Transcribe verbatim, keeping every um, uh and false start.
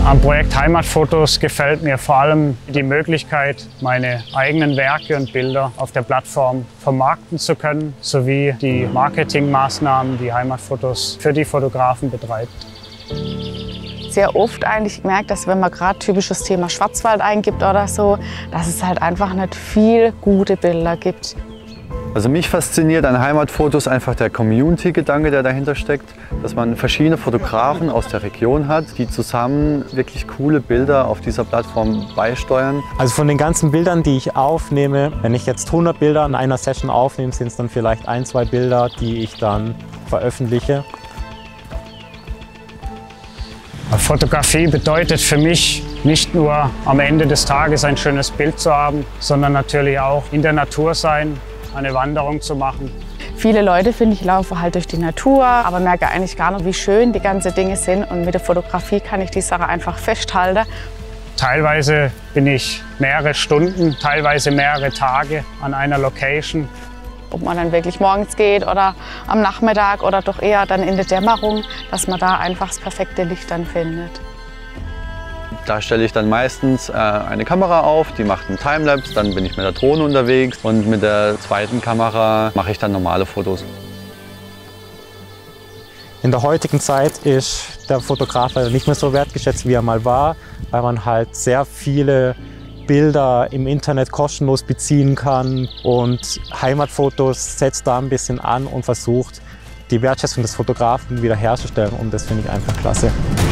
Am Projekt Heimatfotos gefällt mir vor allem die Möglichkeit, meine eigenen Werke und Bilder auf der Plattform vermarkten zu können, sowie die Marketingmaßnahmen, die Heimatfotos für die Fotografen betreibt. Sehr oft eigentlich gemerkt, dass wenn man gerade typisches Thema Schwarzwald eingibt oder so, dass es halt einfach nicht viel gute Bilder gibt. Also mich fasziniert an Heimatfotos einfach der Community-Gedanke, der dahinter steckt, dass man verschiedene Fotografen aus der Region hat, die zusammen wirklich coole Bilder auf dieser Plattform beisteuern. Also von den ganzen Bildern, die ich aufnehme, wenn ich jetzt hundert Bilder in einer Session aufnehme, sind es dann vielleicht ein, zwei Bilder, die ich dann veröffentliche. Fotografie bedeutet für mich nicht nur am Ende des Tages ein schönes Bild zu haben, sondern natürlich auch in der Natur sein, eine Wanderung zu machen. Viele Leute, finde ich, laufen halt durch die Natur, aber merke eigentlich gar nicht, wie schön die ganzen Dinge sind. Und mit der Fotografie kann ich die Sache einfach festhalten. Teilweise bin ich mehrere Stunden, teilweise mehrere Tage an einer Location. Ob man dann wirklich morgens geht oder am Nachmittag oder doch eher dann in der Dämmerung, dass man da einfach das perfekte Licht dann findet. Da stelle ich dann meistens äh, eine Kamera auf, die macht einen Timelapse, dann bin ich mit der Drohne unterwegs und mit der zweiten Kamera mache ich dann normale Fotos. In der heutigen Zeit ist der Fotograf nicht mehr so wertgeschätzt, wie er mal war, weil man halt sehr viele Bilder im Internet kostenlos beziehen kann, und Heimatfotos setzt da ein bisschen an und versucht, die Wertschätzung des Fotografen wiederherzustellen, und das finde ich einfach klasse.